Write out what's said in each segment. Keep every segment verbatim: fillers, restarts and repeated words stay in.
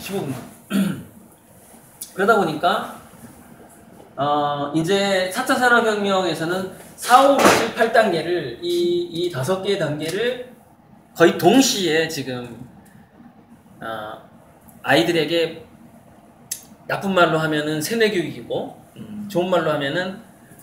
십오 분. 그러다 보니까 어 이제 사 차 산업혁명에서는 사, 오, 육, 칠, 팔 단계를 이, 이 다섯 개의 단계를 거의 동시에 지금 어, 아이들에게 나쁜 말로 하면은 세뇌교육이고 음, 좋은 말로 하면은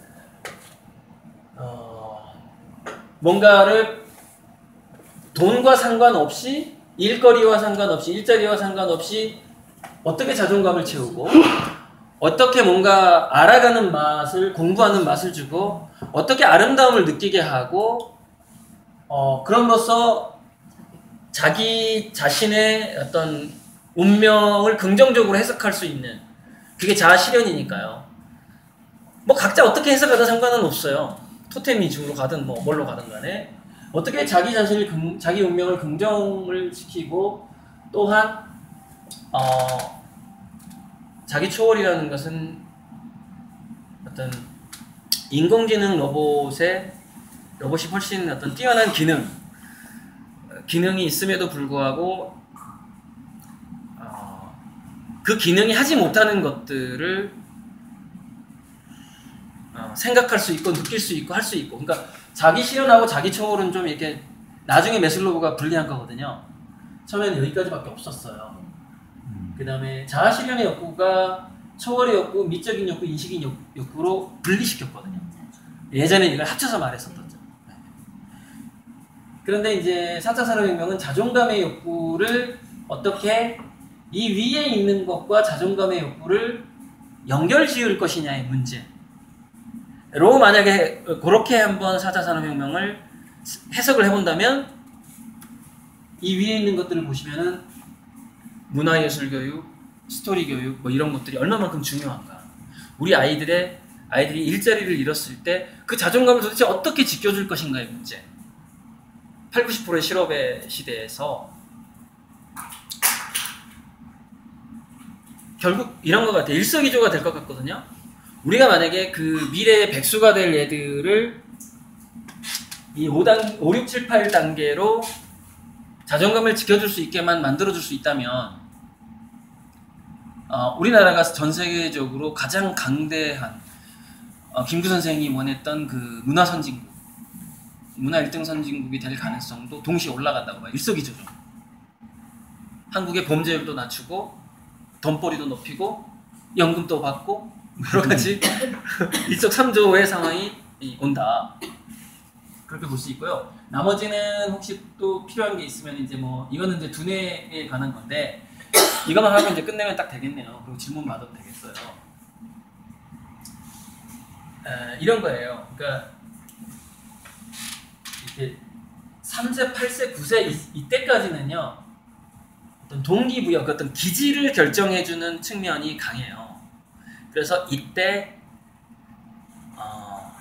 어, 뭔가를 돈과 상관없이 일거리와 상관없이 일자리와 상관없이 어떻게 자존감을 채우고 어떻게 뭔가 알아가는 맛을 공부하는 맛을 주고 어떻게 아름다움을 느끼게 하고 어, 그럼으로써 자기 자신의 어떤 운명을 긍정적으로 해석할 수 있는 그게 자아실현이니까요. 뭐 각자 어떻게 해석하든 상관은 없어요. 토템 위주로 가든 뭐 뭘로 가든 간에 어떻게 자기 자신을 긍, 자기 운명을 긍정을 시키고 또한 어, 자기 초월이라는 것은 어떤 인공지능 로봇의 로봇이 훨씬 어떤 뛰어난 기능 기능이 있음에도 불구하고 어, 그 기능이 하지 못하는 것들을 어, 생각할 수 있고 느낄 수 있고 할 수 있고 그러니까 자기 실현하고 자기 초월은 좀 이렇게 나중에 매슬로우가 분리한 거거든요. 처음에는 여기까지밖에 없었어요. 그 다음에 자아 실현의 욕구가 초월의 욕구, 미적인 욕구, 인식인 욕, 욕구로 분리시켰거든요. 예전에 이걸 합쳐서 말했었던 점. 그런데 이제 사 차 산업혁명은 자존감의 욕구를 어떻게 이 위에 있는 것과 자존감의 욕구를 연결 지을 것이냐의 문제로 만약에 그렇게 한번 사 차 산업혁명을 해석을 해본다면 이 위에 있는 것들을 보시면은 문화예술교육, 스토리교육 뭐 이런 것들이 얼마만큼 중요한가. 우리 아이들의 아이들이 일자리를 잃었을 때 그 자존감을 도대체 어떻게 지켜줄 것인가의 문제. 팔, 구십 퍼센트의 실업의 시대에서 결국 이런 것 같아요. 일석이조가 될 것 같거든요. 우리가 만약에 그 미래의 백수가 될 애들을 이 오 단, 오, 육, 칠, 팔 단계로 자존감을 지켜줄 수 있게만 만들어줄 수 있다면 어, 우리나라가 전 세계적으로 가장 강대한 어, 김구 선생이 원했던 그 문화 선진국 문화 일 등 선진국이 될 가능성도 동시에 올라간다고 봐요. 일석이조죠. 한국의 범죄율도 낮추고 돈벌이도 높이고 연금도 받고 여러 가지 일석삼조의 상황이 온다. 그렇게 볼 수 있고요. 나머지는 혹시 또 필요한 게 있으면 이제 뭐 이거는 이제 두뇌에 관한 건데 이것만 하면 이제 끝내면 딱 되겠네요. 그리고 질문 받아도 되겠어요. 에, 이런 거예요. 그러니까 이렇게 삼 세, 팔 세, 구 세 이, 이때까지는요. 어떤 동기부여, 어떤 기질을 결정해주는 측면이 강해요. 그래서 이때 어,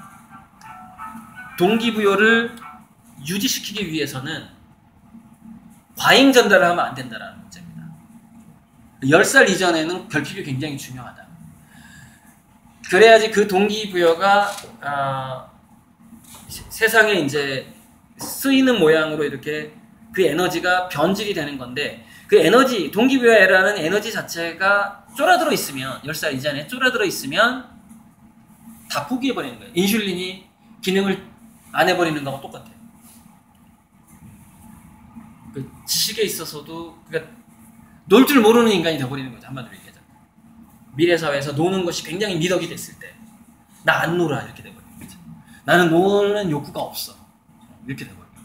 동기부여를 유지시키기 위해서는 과잉 전달을 하면 안 된다는 문제입니다. 열 살 이전에는 결핍이 굉장히 중요하다. 그래야지 그 동기부여가 어, 세상에 이제 쓰이는 모양으로 이렇게 그 에너지가 변질이 되는 건데 그 에너지, 동기부여라는 에너지 자체가 쫄아들어 있으면 열 살 이전에 쫄아들어 있으면 다 포기해버리는 거예요. 인슐린이 기능을 안 해버리는 거하고 똑같아요. 그 지식에 있어서도 그러니까 놀 줄 모르는 인간이 돼버리는 거죠. 한마디로 얘기하자면 미래 사회에서 노는 것이 굉장히 미덕이 됐을 때 나 안 놀아 이렇게 돼버리는 거죠. 나는 노는 욕구가 없어 이렇게 돼버리는 거죠.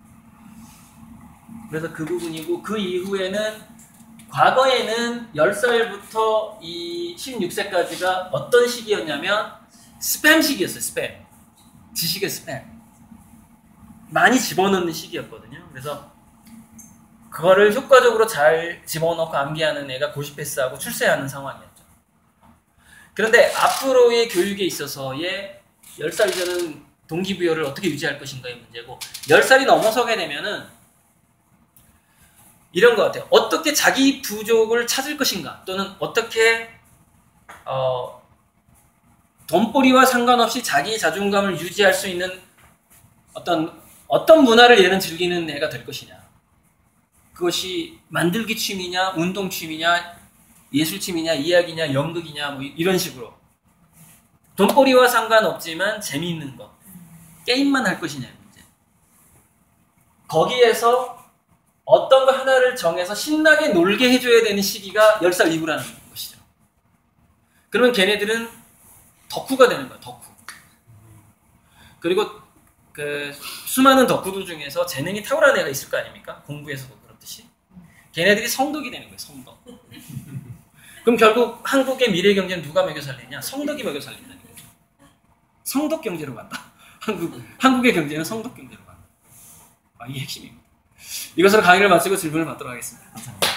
그래서 그 부분이고 그 이후에는 과거에는 열 살부터 이 십육 세까지가 어떤 시기였냐면 스팸 시기였어요. 스팸 지식의 스팸 많이 집어넣는 시기였거든요. 그래서 그거를 효과적으로 잘 집어넣고 암기하는 애가 고시 패스하고 출세하는 상황이었죠. 그런데 앞으로의 교육에 있어서의 열 살 이전은 동기부여를 어떻게 유지할 것인가의 문제고 열 살이 넘어서게 되면은 이런 것 같아요. 어떻게 자기 부족을 찾을 것인가 또는 어떻게 어, 돈벌이와 상관없이 자기 자존감을 유지할 수 있는 어떤 어떤 문화를 얘는 즐기는 애가 될 것이냐. 그것이 만들기 취미냐, 운동 취미냐, 예술 취미냐, 이야기냐, 연극이냐, 뭐 이런 식으로 돈벌이와 상관없지만 재미있는 것, 게임만 할 것이냐의 문제. 거기에서 어떤 거 하나를 정해서 신나게 놀게 해줘야 되는 시기가 열 살 이후라는 것이죠. 그러면 걔네들은 덕후가 되는 거야, 덕후. 그리고 그 수많은 덕후들 중에서 재능이 탁월한 애가 있을 거 아닙니까? 공부에서도 그렇듯이. 걔네들이 성덕이 되는 거예요, 성덕. 그럼 결국 한국의 미래 경제는 누가 먹여 살리냐? 성덕이 먹여 살린다는 거죠. 성덕 경제로 간다. 한국, 한국의 경제는 성덕 경제로 간다. 아, 이게 핵심입니다. 이것으로 강의를 마치고 질문을 받도록 하겠습니다. 감사합니다.